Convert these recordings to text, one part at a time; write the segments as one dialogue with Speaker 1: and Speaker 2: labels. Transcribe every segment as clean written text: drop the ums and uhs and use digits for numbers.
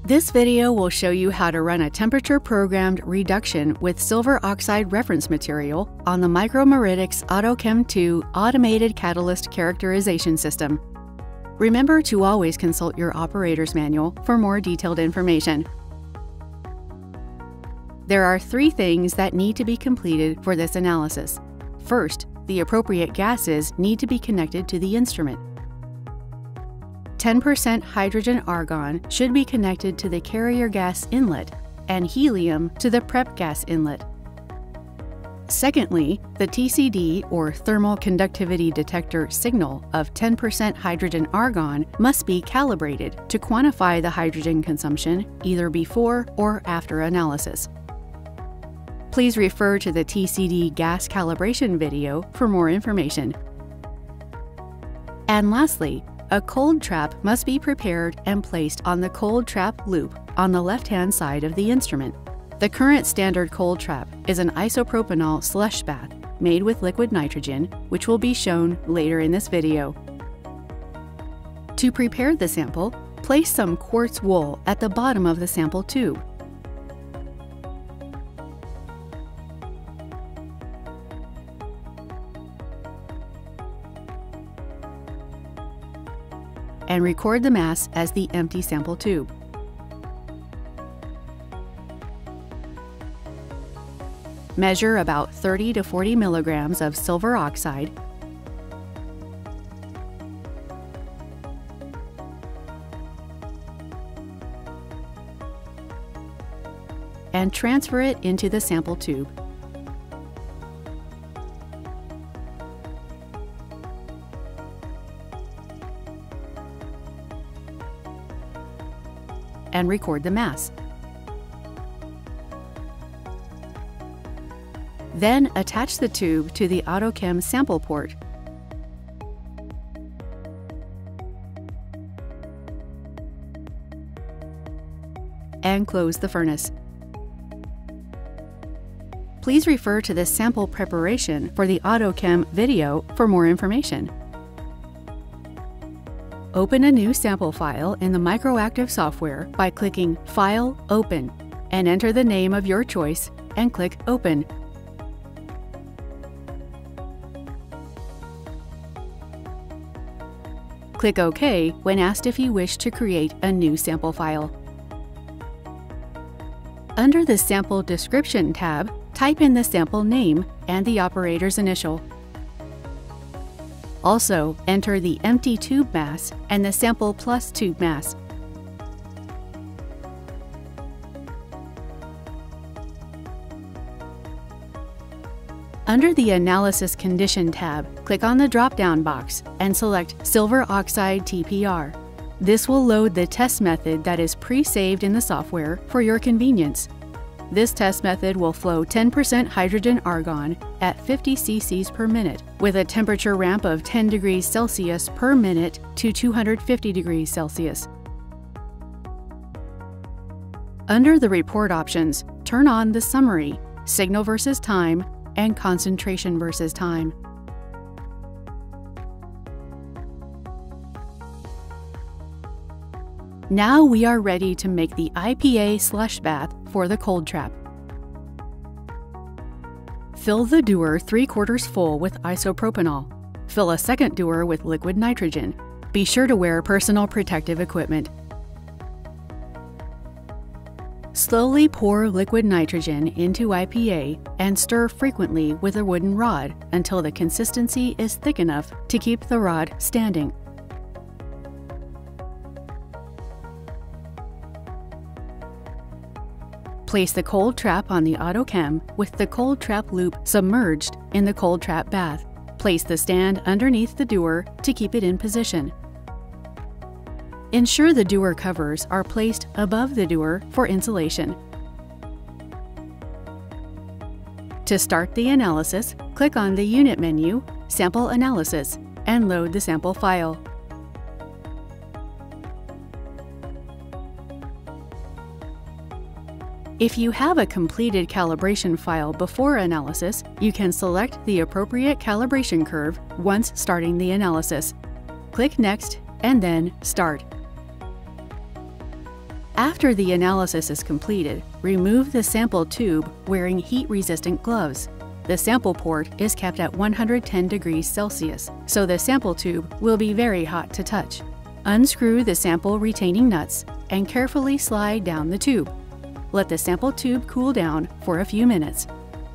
Speaker 1: This video will show you how to run a temperature-programmed reduction with silver oxide reference material on the Micromeritics AutoChem 2 Automated Catalyst Characterization System. Remember to always consult your operator's manual for more detailed information. There are 3 things that need to be completed for this analysis. First, the appropriate gases need to be connected to the instrument. 10% hydrogen-argon should be connected to the carrier gas inlet and helium to the prep gas inlet. Secondly, the TCD, or thermal conductivity detector signal of 10% hydrogen-argon must be calibrated to quantify the hydrogen consumption either before or after analysis. Please refer to the TCD gas calibration video for more information. And lastly, a cold trap must be prepared and placed on the cold trap loop on the left-hand side of the instrument. The current standard cold trap is an isopropanol slush bath made with liquid nitrogen, which will be shown later in this video. To prepare the sample, place some quartz wool at the bottom of the sample tube. And record the mass as the empty sample tube. Measure about 30 to 40 milligrams of silver oxide and transfer it into the sample tube. And record the mass. Then attach the tube to the AutoChem sample port. And close the furnace. Please refer to the sample preparation for the AutoChem video for more information. Open a new sample file in the Microactive software by clicking File, Open, and enter the name of your choice and click Open. Click OK when asked if you wish to create a new sample file. Under the Sample Description tab, type in the sample name and the operator's initial. Also, enter the empty tube mass and the sample plus tube mass. Under the Analysis Condition tab, click on the drop-down box and select Silver Oxide TPR. This will load the test method that is pre-saved in the software for your convenience. This test method will flow 10% hydrogen-argon at 50 cc's per minute with a temperature ramp of 10 degrees Celsius per minute to 250 degrees Celsius. Under the report options, turn on the Summary, Signal versus Time, and Concentration versus Time. Now we are ready to make the IPA slush bath for the cold trap. Fill the dewar 3/4 full with isopropanol. Fill a second dewar with liquid nitrogen. Be sure to wear personal protective equipment. Slowly pour liquid nitrogen into IPA and stir frequently with a wooden rod until the consistency is thick enough to keep the rod standing. Place the cold trap on the AutoChem with the cold trap loop submerged in the cold trap bath. Place the stand underneath the dewar to keep it in position. Ensure the dewar covers are placed above the dewar for insulation. To start the analysis, click on the Unit menu, Sample Analysis, and load the sample file. If you have a completed calibration file before analysis, you can select the appropriate calibration curve once starting the analysis. Click Next and then Start. After the analysis is completed, remove the sample tube wearing heat-resistant gloves. The sample port is kept at 110 degrees Celsius, so the sample tube will be very hot to touch. Unscrew the sample retaining nuts and carefully slide down the tube. Let the sample tube cool down for a few minutes.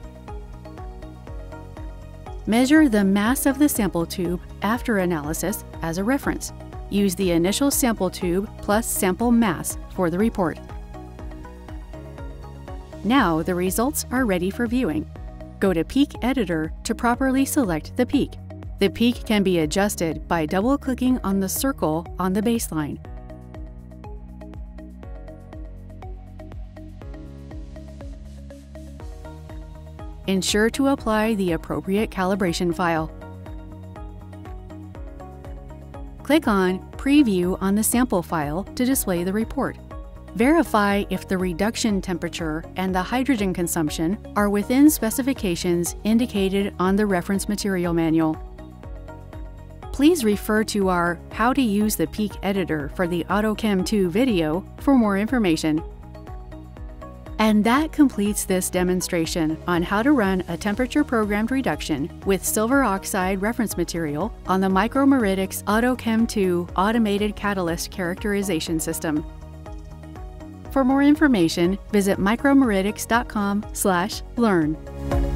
Speaker 1: Measure the mass of the sample tube after analysis as a reference. Use the initial sample tube plus sample mass for the report. Now the results are ready for viewing. Go to Peak Editor to properly select the peak. The peak can be adjusted by double-clicking on the circle on the baseline. Ensure to apply the appropriate calibration file. Click on Preview on the sample file to display the report. Verify if the reduction temperature and the hydrogen consumption are within specifications indicated on the reference material manual. Please refer to our How to Use the Peak Editor for the AutoChem 2 video for more information. And that completes this demonstration on how to run a temperature-programmed reduction with silver oxide reference material on the Micromeritics AutoChem 2 automated catalyst characterization system. For more information, visit micromeritics.com/learn.